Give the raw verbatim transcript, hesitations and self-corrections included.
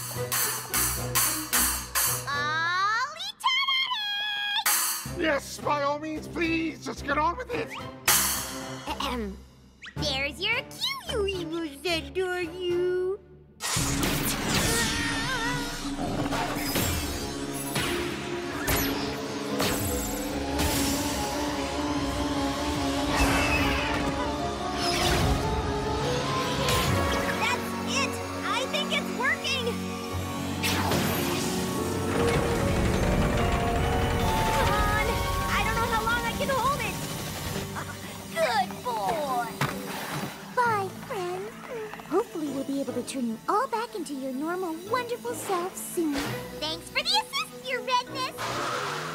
I'll eternity! Yes, by all means, please, just get on with it. Ahem. There's your cue, you evil centaur, you. Able to turn you all back into your normal, wonderful self soon. Thanks for the assist, your redness!